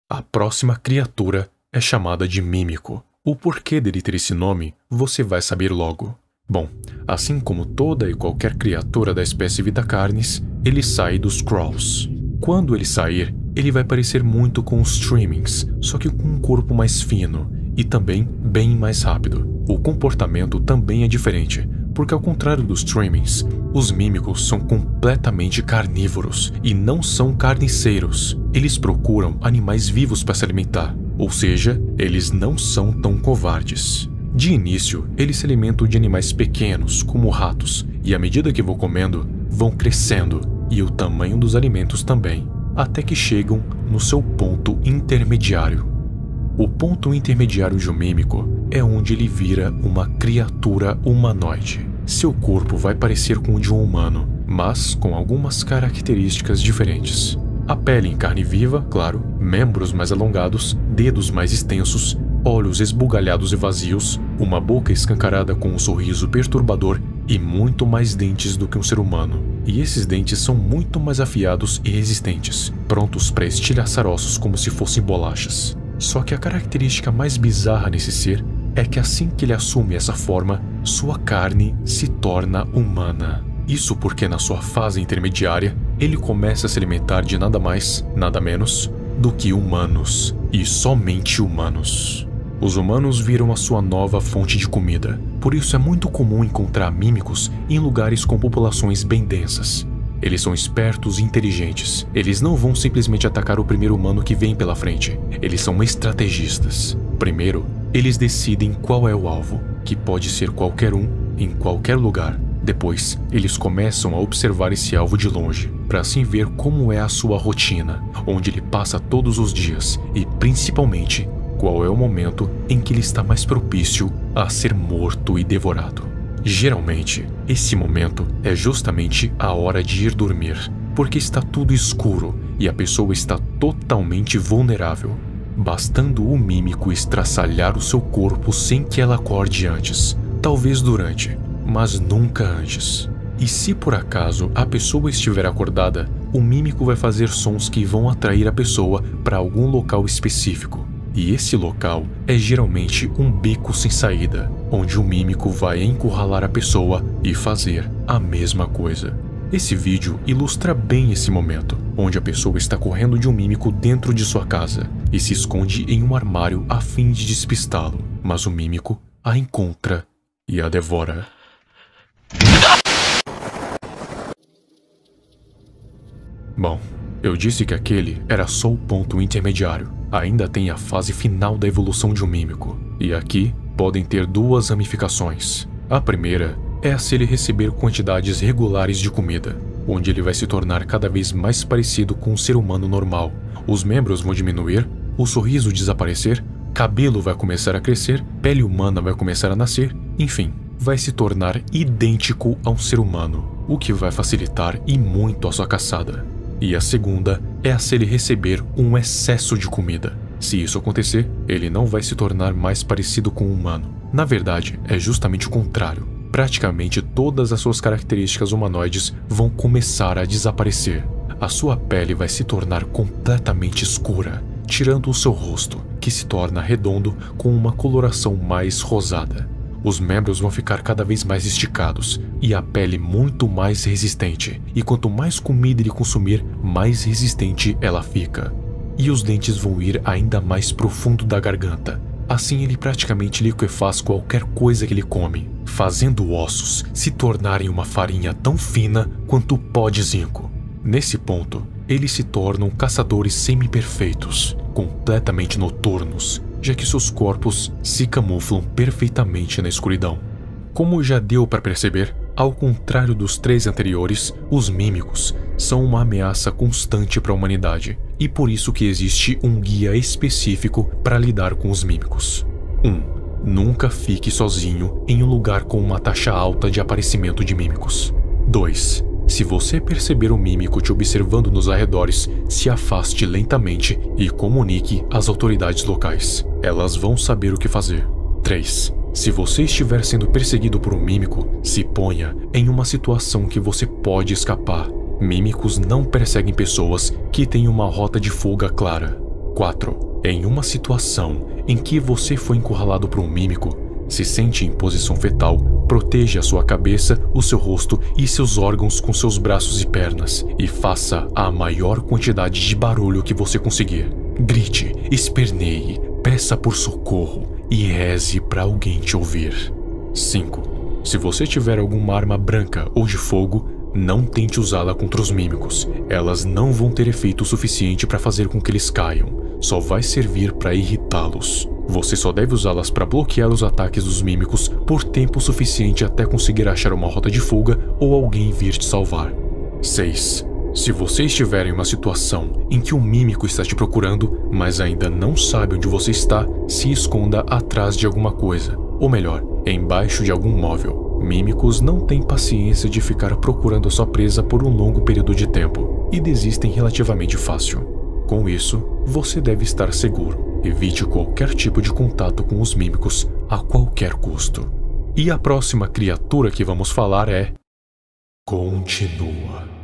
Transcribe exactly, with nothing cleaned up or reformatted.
A próxima criatura é chamada de mímico. O porquê dele ter esse nome, você vai saber logo. Bom, assim como toda e qualquer criatura da espécie Vitacarnis, ele sai dos crawls. Quando ele sair, ele vai parecer muito com os Streamings, só que com um corpo mais fino e também bem mais rápido. O comportamento também é diferente, porque ao contrário dos Streamings, os mímicos são completamente carnívoros e não são carniceiros. Eles procuram animais vivos para se alimentar, ou seja, eles não são tão covardes. De início, eles se alimentam de animais pequenos, como ratos, e à medida que vão comendo, vão crescendo, e o tamanho dos alimentos também, até que chegam no seu ponto intermediário. O ponto intermediário de um mímico é onde ele vira uma criatura humanoide. Seu corpo vai parecer com o de um humano, mas com algumas características diferentes. A pele em carne viva, claro, membros mais alongados, dedos mais extensos, olhos esbugalhados e vazios, uma boca escancarada com um sorriso perturbador e muito mais dentes do que um ser humano. E esses dentes são muito mais afiados e resistentes, prontos para estilhaçar ossos como se fossem bolachas. Só que a característica mais bizarra nesse ser é que assim que ele assume essa forma, sua carne se torna humana. Isso porque na sua fase intermediária, ele começa a se alimentar de nada mais, nada menos, do que humanos, e somente humanos. Os humanos viram a sua nova fonte de comida, por isso é muito comum encontrar mímicos em lugares com populações bem densas. Eles são espertos e inteligentes. Eles não vão simplesmente atacar o primeiro humano que vem pela frente. Eles são estrategistas. Primeiro, eles decidem qual é o alvo, que pode ser qualquer um, em qualquer lugar. Depois, eles começam a observar esse alvo de longe, para assim ver como é a sua rotina, onde ele passa todos os dias e, principalmente, qual é o momento em que ele está mais propício a ser morto e devorado. Geralmente, esse momento é justamente a hora de ir dormir, porque está tudo escuro e a pessoa está totalmente vulnerável, bastando o mímico estraçalhar o seu corpo sem que ela acorde antes, talvez durante, mas nunca antes. E se por acaso a pessoa estiver acordada, o mímico vai fazer sons que vão atrair a pessoa para algum local específico. E esse local é geralmente um beco sem saída, onde o mímico vai encurralar a pessoa e fazer a mesma coisa. Esse vídeo ilustra bem esse momento, onde a pessoa está correndo de um mímico dentro de sua casa e se esconde em um armário a fim de despistá-lo, mas o mímico a encontra e a devora. Bom, eu disse que aquele era só o ponto intermediário. Ainda tem a fase final da evolução de um mímico, e aqui podem ter duas ramificações. A primeira é a se ele receber quantidades regulares de comida, onde ele vai se tornar cada vez mais parecido com um ser humano normal. Os membros vão diminuir, o sorriso desaparecer, cabelo vai começar a crescer, pele humana vai começar a nascer, enfim, vai se tornar idêntico a um ser humano, o que vai facilitar e muito a sua caçada. E a segunda é a se ele receber um excesso de comida. Se isso acontecer, ele não vai se tornar mais parecido com um humano. Na verdade, é justamente o contrário. Praticamente todas as suas características humanoides vão começar a desaparecer. A sua pele vai se tornar completamente escura, tirando o seu rosto, que se torna redondo com uma coloração mais rosada. Os membros vão ficar cada vez mais esticados e a pele muito mais resistente, e quanto mais comida ele consumir, mais resistente ela fica. E os dentes vão ir ainda mais profundo da garganta, assim ele praticamente liquefaz qualquer coisa que ele come, fazendo ossos se tornarem uma farinha tão fina quanto o pó de zinco. Nesse ponto, eles se tornam caçadores semi-perfeitos, completamente noturnos, já que seus corpos se camuflam perfeitamente na escuridão. Como já deu para perceber, ao contrário dos três anteriores, os mímicos são uma ameaça constante para a humanidade, e por isso que existe um guia específico para lidar com os mímicos. um. Nunca fique sozinho em um lugar com uma taxa alta de aparecimento de mímicos. dois. Se você perceber um mímico te observando nos arredores, se afaste lentamente e comunique às autoridades locais. Elas vão saber o que fazer. três. Se você estiver sendo perseguido por um mímico, se ponha em uma situação que você pode escapar. Mímicos não perseguem pessoas que têm uma rota de fuga clara. quatro. Em uma situação em que você foi encurralado por um mímico, se sente em posição fetal, proteja a sua cabeça, o seu rosto e seus órgãos com seus braços e pernas e faça a maior quantidade de barulho que você conseguir. Grite, esperneie, peça por socorro e reze para alguém te ouvir. cinco. Se você tiver alguma arma branca ou de fogo, não tente usá-la contra os mímicos. Elas não vão ter efeito suficiente para fazer com que eles caiam. Só vai servir para irritá-los. Você só deve usá-las para bloquear os ataques dos mímicos por tempo suficiente até conseguir achar uma rota de fuga ou alguém vir te salvar. seis. Se você estiver em uma situação em que um mímico está te procurando, mas ainda não sabe onde você está, se esconda atrás de alguma coisa. Ou melhor, embaixo de algum móvel. Mímicos não têm paciência de ficar procurando a sua presa por um longo período de tempo e desistem relativamente fácil. Com isso, você deve estar seguro. Evite qualquer tipo de contato com os mímicos a qualquer custo. E a próxima criatura que vamos falar é... Continua.